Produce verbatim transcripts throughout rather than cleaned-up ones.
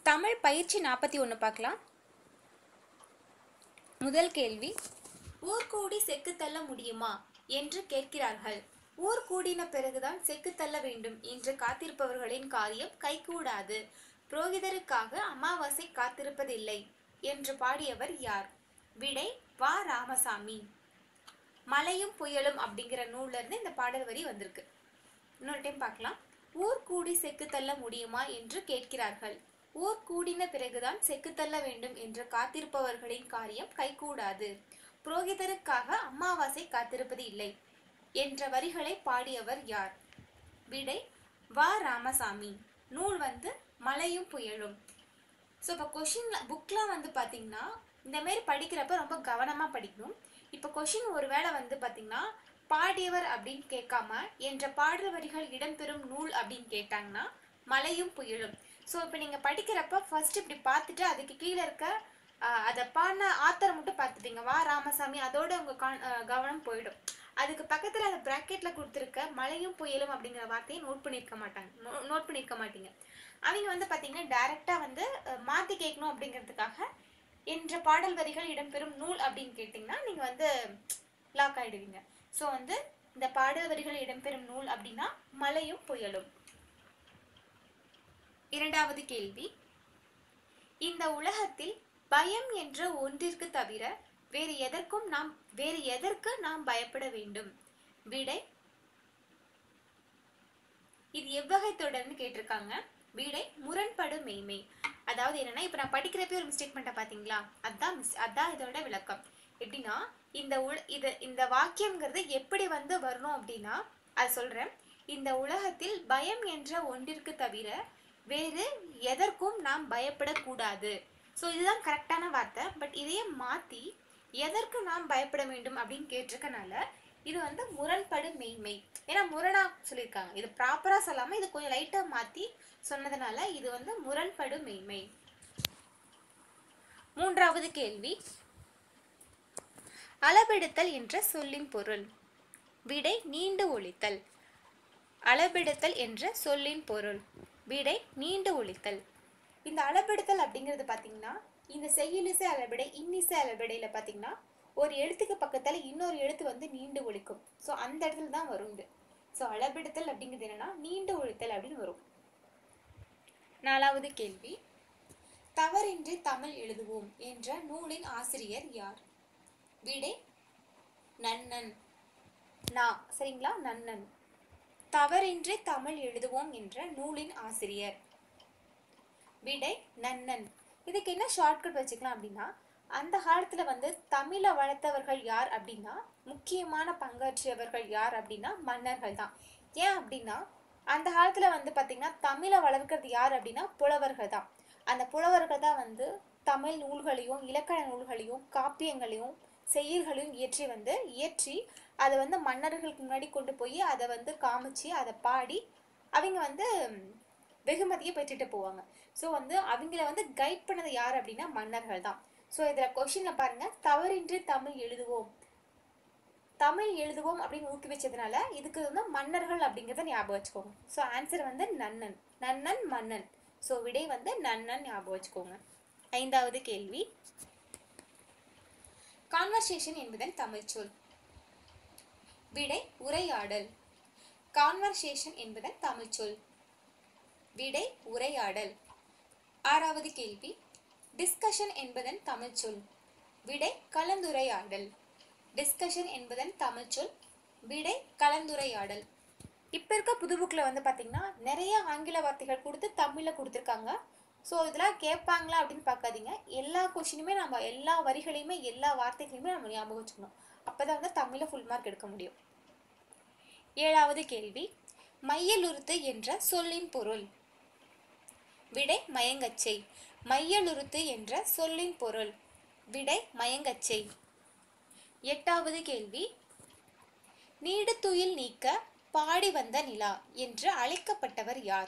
தமிழ் பயிற்சி நாற்பத்தி ஒன்று பார்க்கலாம். முதல் கேள்வி, ஊர் கூடி செக்கு தள்ள முடியுமா என்று கேட்கிறார்கள். ஊர் கூடின பிறகுதான் செக்கு தள்ள வேண்டும் என்று காத்திருப்பவர்களின் காரியம் கைகூடாது. புரோகிதருக்காக அமாவாசை காத்திருப்பதில்லை என்று பாடியவர் யார்? விடை வா ராமசாமி. மலையும் புயலும் அப்படிங்கிற நூல்ல இருந்து இந்த பாடல் வரி வந்திருக்கு. இன்னொரு டைம் பார்க்கலாம். ஊர் கூடி செக்கு தள்ள முடியுமா என்று கேட்கிறார்கள். ஊர் கூடின பிறகுதான் செக்கு தள்ள வேண்டும் என்று காத்திருப்பவர்களின் காரியம் கைகூடாது. புரோகிதருக்காக அமாவாசை காத்திருப்பது இல்லை என்ற வரிகளை பாடியவர் யார்? விடை வா ராமசாமி. நூல் வந்து மலையும் புயலும். ஸோ இப்போ கொஷின்ல புக்லாம் வந்து பார்த்தீங்கன்னா இந்த மாரி படிக்கிறப்ப ரொம்ப கவனமாக படிக்கணும். இப்போ கொஷின் ஒரு வேளை வந்து பார்த்தீங்கன்னா பாடியவர் அப்படின்னு கேட்காம என்ற பாடல் வரிகள் இடம்பெறும் நூல் அப்படின்னு கேட்டாங்கன்னா மலையும் புயலும். ஸோ இப்போ நீங்கள் படிக்கிறப்ப ஃபர்ஸ்ட் இப்படி பார்த்துட்டு அதுக்கு கீழே இருக்க அதை பாடின ஆத்தரை மட்டும் பார்த்துட்டீங்க வா ராமசாமி, அதோட உங்கள் கான் கவனம் போயிடும். அதுக்கு பக்கத்தில் அந்த ப்ராக்கெட்டில் கொடுத்துருக்க மலையும் புயலும் அப்படிங்கிற வார்த்தையை நோட் பண்ணியிருக்க மாட்டாங்க நோட் பண்ணியிருக்க மாட்டீங்க. அவங்க வந்து பார்த்தீங்கன்னா டைரெக்டாக வந்து மாற்றி கேட்கணும் அப்படிங்கிறதுக்காக என்ற பாடல் வரிகள் இடம்பெறும் நூல் அப்படின்னு கேட்டிங்கன்னா நீங்கள் வந்து லாக் ஆகிடுவீங்க. ஸோ வந்து இந்த பாடல் வரிகள் இடம்பெறும் நூல் அப்படின்னா மலையும் புயலும். இரண்டாவது கேள்வி, இந்த உலகத்தில் பயம் என்ற ஒன்றிற்கு தவிர வேறு எதற்கும் நாம் வேறு எதற்கு நாம் பயப்பட வேண்டும்? விடை இது எவ்வகை தொடர்னு கேட்டிருக்காங்க. விடை முரண்படு மெய்மை. அதாவது என்னன்னா இப்ப நான் படிக்கிறப்ப ஒரு மிஸ்டேக் பண்ணிட்ட பாத்தீங்களா, அதான் மிஸ் அதான் இதோட விளக்கம். எப்படின்னா இந்த உல இது இந்த வாக்கியம்ங்கிறது எப்படி வந்து வரணும் அப்படின்னா அது சொல்றேன். இந்த உலகத்தில் பயம் என்ற ஒன்றிற்கு தவிர வேறு எதற்கும் நாம் பயப்படக்கூடாது. ஸோ இதுதான் கரெக்டான வார்த்தை. பட் இதையே மாற்றி எதற்கு நாம் பயப்பட வேண்டும் அப்படின்னு கேட்டிருக்கனால இது வந்து முரண்படு மெய்மை. ஏன்னா முரணா சொல்லியிருக்காங்க. இது ப்ராப்பராக சொல்லாமல் இது கொஞ்சம் லைட்டாக மாற்றி சொன்னதுனால இது வந்து முரண்படு மெய்மை. மூன்றாவது கேள்வி, அளபெடுத்தல் என்ற சொல்லின் பொருள்? விடை நீண்டு ஒலித்தல். அளபெடுத்தல் என்ற சொல்லின் பொருள்? விடை நீண்டு ஒலித்தல். இந்த அளபெடுத்தல் அப்படிங்கிறது பார்த்தீங்கன்னா இந்த செய்யுளிசை அளபெடை இன்னிசை அளபெடையில பார்த்தீங்கன்னா ஒரு எழுத்துக்கு பக்கத்தில் இன்னொரு எழுத்து வந்து நீண்டு ஒலிக்கும். ஸோ அந்த இடத்துல தான் வரும் இது. ஸோ அளபெடுத்தல் அப்படிங்கிறது என்னன்னா நீண்டு ஒலித்தல் அப்படின்னு வரும். நாலாவது கேள்வி, தவறின்றி தமிழ் எழுதுவோம் என்ற நூலின் ஆசிரியர் யார்? விடை நன்னன். நா சரிங்களா, நன்னன். தவறின்றி தமிழ் எழுதுவோம் என்ற நூலின் ஆசிரியர்? விடை நன்னன். இதுக்கு என்ன ஷார்ட்கட் வச்சுக்கலாம் அப்படின்னா அந்த காலத்துல வந்து தமிழை வளர்த்தவர்கள் யார் அப்படின்னா முக்கியமான பங்காற்றியவர்கள் யார் அப்படின்னா மன்னர்கள் தான். ஏன் அப்படின்னா அந்த காலத்துல வந்து பாத்தீங்கன்னா தமிழை வளர்க்கிறது யார் அப்படின்னா புலவர்கள் தான். அந்த புலவர்கள் தான் வந்து தமிழ் நூல்களையும் இலக்கண நூல்களையும் காப்பியங்களையும் செய்யுள்களையும் இயற்றி வந்து இயற்றி அதை வந்து மன்னர்களுக்கு முன்னாடி கொண்டு போய் அதை வந்து காமிச்சு அதை பாடி அவங்க வந்து வெகுமதியை பெற்றுட்டு போவாங்க. ஸோ வந்து அவங்கள வந்து கைட் பண்ணது யார் அப்படின்னா மன்னர்கள் தான். ஸோ இதில் கொஸ்டினில் பாருங்க, தவறின்றி தமிழ் எழுதுவோம் தமிழ் எழுதுவோம் அப்படின்னு ஊக்குவிச்சதுனால இதுக்கு வந்து மன்னர்கள் அப்படிங்கிறத ஞாபகம் வச்சுக்கோங்க. ஸோ ஆன்சர் வந்து நன்னன். நன்னன் மன்னன். ஸோ விடை வந்து நன்னன் ஞாபகம் வச்சுக்கோங்க. ஐந்தாவது கேள்வி, கான்வர்சேஷன் என்பதன் தமிழ் சொல்? விடை உரையாடல். கான்வர்சேஷன் என்பதன் தமிழ் சொல்? விடை உரையாடல். ஆறாவது கேள்வி, டிஸ்கஷன் என்பதன் தமிழ் சொல்? விடை கலந்துரையாடல். டிஸ்கஷன் என்பதன் தமிழ் சொல்? விடை கலந்துரையாடல். இப்போ இருக்க புது புக்கில் வந்து பார்த்தீங்கன்னா நிறைய ஆங்கில வார்த்தைகள் கொடுத்து தமிழில் கொடுத்துருக்காங்க. ஸோ இதெல்லாம் கேட்பாங்களா அப்படின்னு பார்க்காதீங்க. எல்லா கொஷினுமே நம்ம எல்லா வரிகளையுமே எல்லா வார்த்தைகளையுமே நம்ம ஞாபகம் வச்சுக்கணும். அப்போ தான் வந்து தமிழில் ஃபுல் மார்க் எடுக்க முடியும். ஏழாவது கேள்வி, மையலுறுத்து என்ற சொல்லின் பொருள்? விடை மயங்கச்சை. மையலுறுத்து என்ற சொல்லின் பொருள்? விடை மயங்கச்சை. எட்டாவது கேள்வி, நீடுதுயில் நீக்க பாடி வந்த நிலா என்று அழைக்கப்பட்டவர் யார்?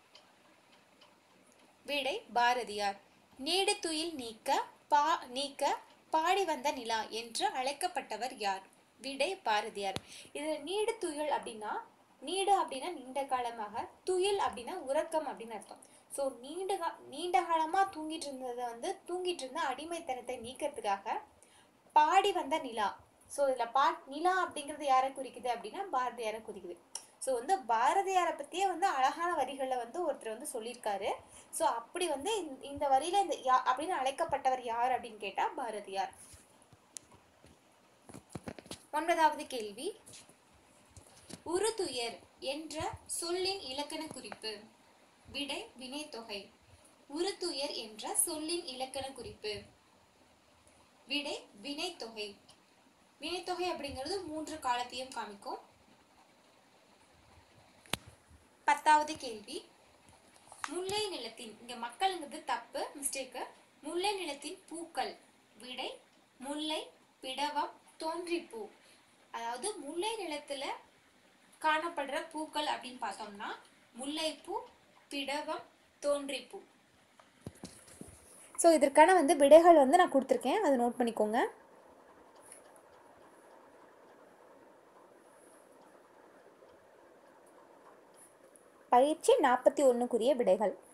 விடை பாரதியார். நீடுதுயில் நீக்க பா நீக்க பாடி வந்த நிலா என்று அழைக்கப்பட்டவர் யார்? விடை பாரதியார். இது நீடுதுயில் அப்படின்னா நீடு அப்படின்னா நீண்ட காலமாக, துயில் அப்படின்னா உறக்கம் அப்படின்னு அர்த்தம். ஸோ நீண்ட கா நீண்ட காலமாக தூங்கிட்டு இருந்ததை வந்து தூங்கிட்டு இருந்த அடிமைத்தனத்தை நீக்கிறதுக்காக பாடி வந்த நிலா. ஸோ இதில் பா நிலா அப்படிங்கிறது யாரை குறிக்குது அப்படின்னா பாரதியாரை குறிக்குது. ஸோ வந்து பாரதியாரை பற்றியே வந்து அழகான வரிகளில் வந்து ஒருத்தர் வந்து சொல்லியிருக்காரு. ஸோ அப்படி வந்து இந்த வரியில இந்த யா அப்படின்னு அழைக்கப்பட்டவர் யார் அப்படின்னு கேட்டால் பாரதியார். ஒன்பதாவது கேள்வி, உறுதுயர் என்ற சொல்லின் இலக்கண குறிப்பு. விடை வினைத்தொகை. உறுதுயர் என்ற சொல்லின் இலக்கண குறிப்பு. விடை வினைத்தொகை. வினைத்தொகை அப்படிங்கிறது மூன்று காலத்தையும் காமிக்கும். பத்தாவது கேள்வி, முல்லை நிலத்தின், இங்க மக்கள்ங்கிறது தப்பு, மிஸ்டேக்கு. முல்லை நிலத்தின் பூக்கள். விடை முல்லை, பிடவம், தோன்றிப்பூ. அதாவது முல்லை நிலத்துல காணப்படுற பூக்கள் அப்படின்னு பார்த்தோம்னா முல்லைப்பூ, பிடவம், தோன்றிப்பூ. ஸோ இதற்கான வந்து விடைகள் வந்து நான் கொடுத்துருக்கேன், அதை நோட் பண்ணிக்கோங்க. பயிற்சி நாற்பத்தி ஒன்றுக்குரிய விடைகள்.